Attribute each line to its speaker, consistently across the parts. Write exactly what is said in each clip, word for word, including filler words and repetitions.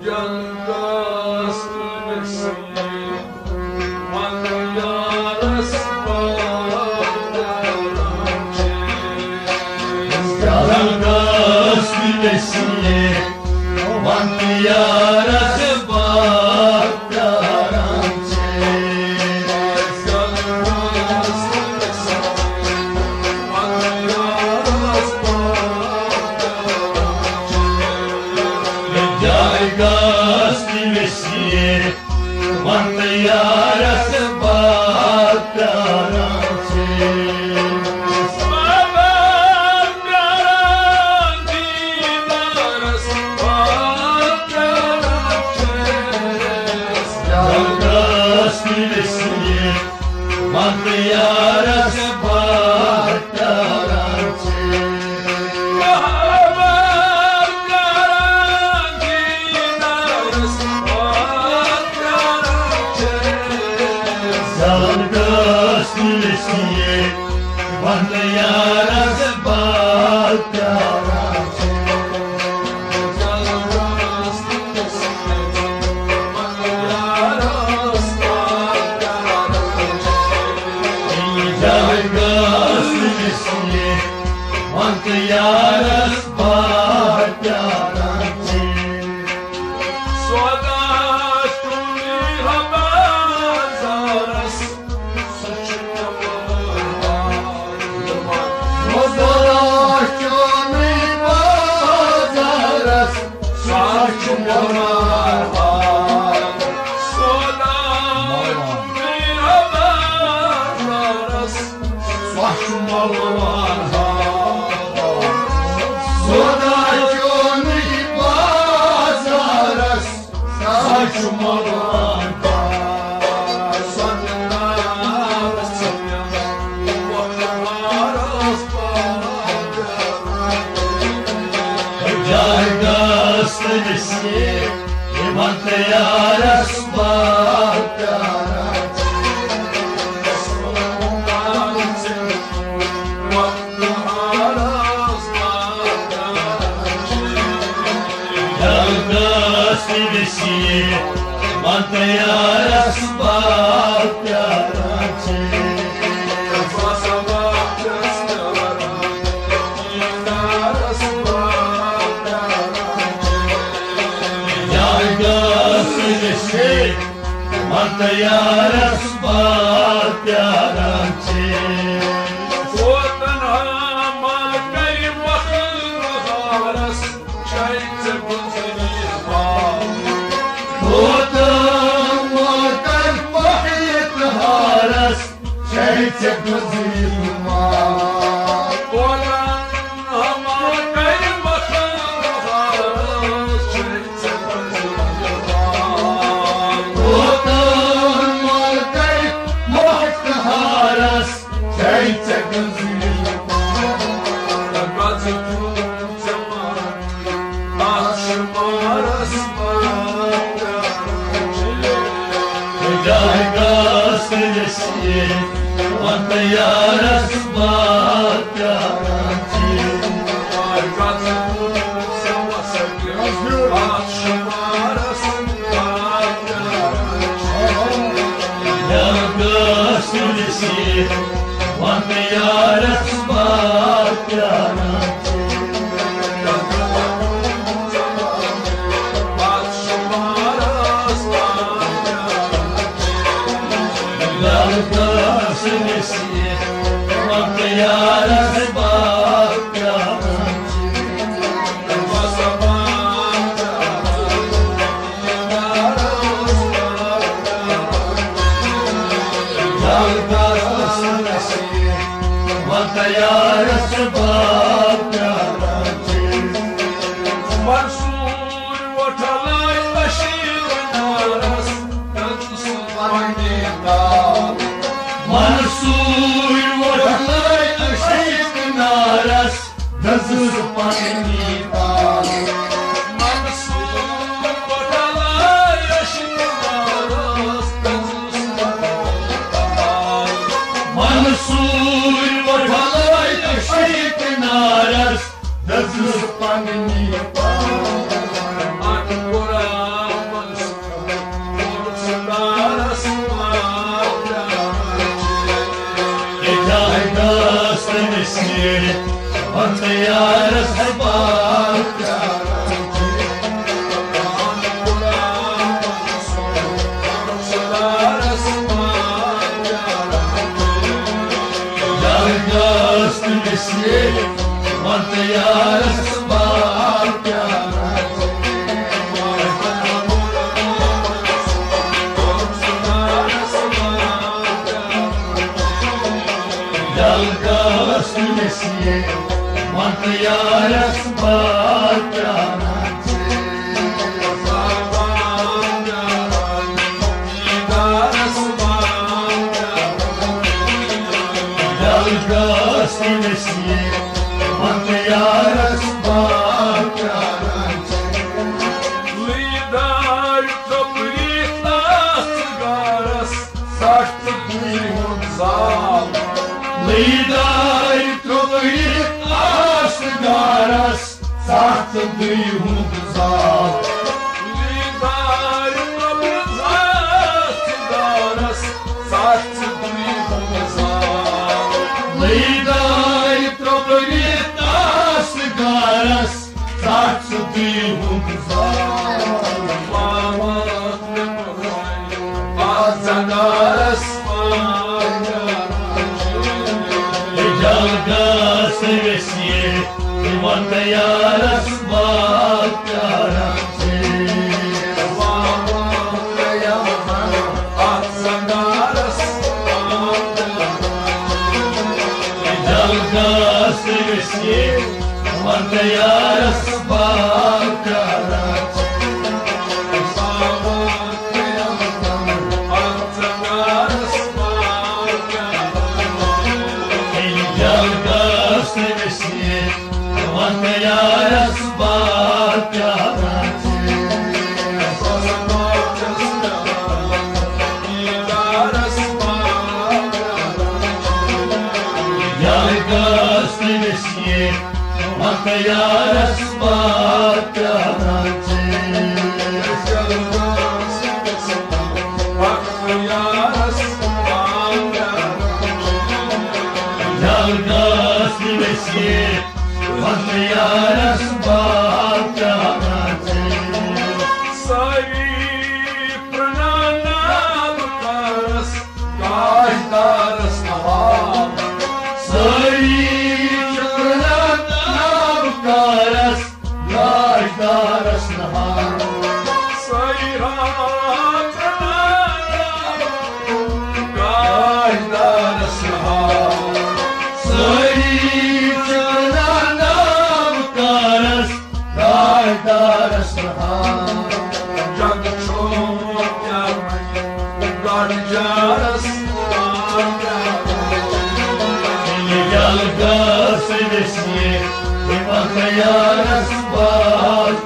Speaker 1: That's just funny. te yaras baat Jalgast mesye man te yaras baat Jalgast mesye man te yaras baat Jalgast mesye man te yaras baat
Speaker 2: Lidar toplitnas garas Sakta duyun zal
Speaker 1: Lidar trovit asgaras Sakta duyun zal
Speaker 2: Lidar toplitnas garas Sakta duyun zal
Speaker 1: Lidar trovit asgaras Sakta duyun zal
Speaker 2: Mamat lemray Azagaras
Speaker 1: Jalgast mesye man te yaras baat Jalgast mesye man te yaras baat Jalgast mesye man te yaras baat Jalgast mesye man te yaras baat Jalgast mesye man te yaras baat
Speaker 2: Savi pranana karas Kajdaras naham
Speaker 1: Sai Karas Gajdaras Nahar
Speaker 2: Saira pranana Kajdaras naham
Speaker 1: Sai Karas Gajdaras Nahar
Speaker 2: Jag chotya Garjaras
Speaker 1: Jalgast mesye man te yaras baat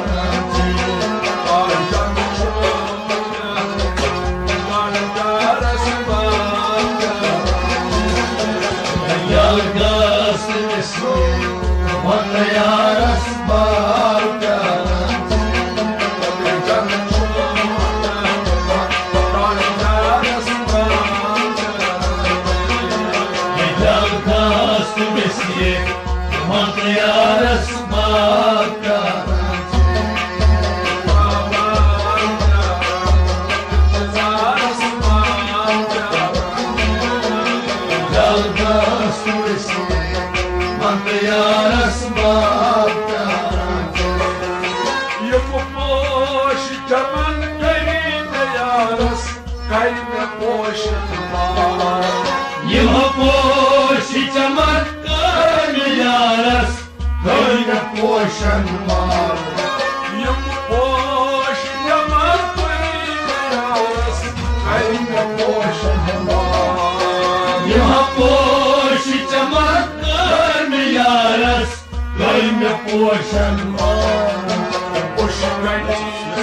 Speaker 1: Jalgast mesye man te yaras baat Jalgast mesye man te yaras baat Jalgast mesye man te yaras baat
Speaker 2: Yaposh jaman kayne yaras Kayne posh mar
Speaker 1: Yaposh chaman kayne yaras Kayne poshan mar
Speaker 2: Yaposh jaman kayne yaras Kayne posh mar
Speaker 1: Yaposh chaman kayne yaras Kayne poshan mar
Speaker 2: Posh kayne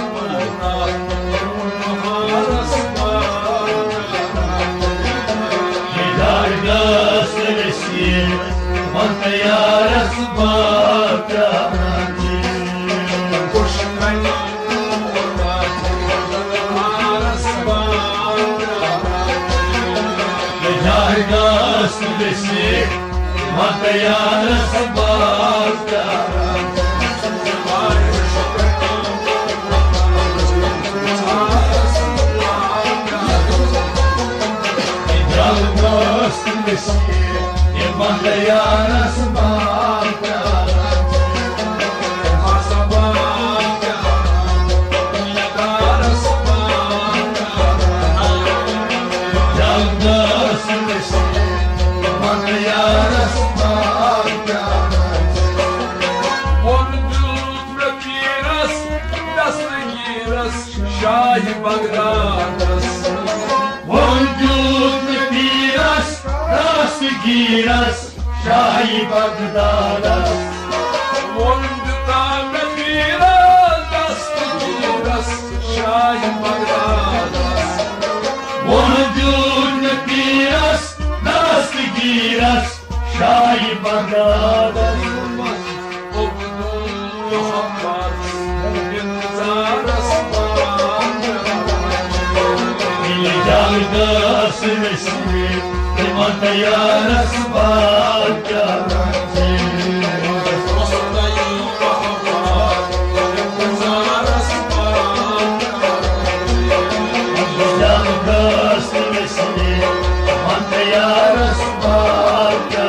Speaker 1: Jalgast mesye man te yaras baat
Speaker 2: Posh kayne
Speaker 1: Jalgast mesye man te yaras baat
Speaker 2: Shahi Bagdadas,
Speaker 1: Vurdut biraz, rast giras, Shahi Bagdadas.
Speaker 2: Vurdut biraz, rast giras, Shahi Bagdadas.
Speaker 1: Vurdut biraz, rast giras, Shahi Bagdadas. Yardas mesmi, imanta yaras bakya. Yardas mesmi, imanta yaras bakya.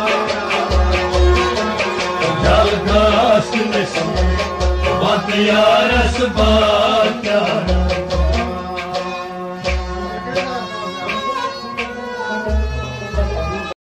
Speaker 1: Yeah.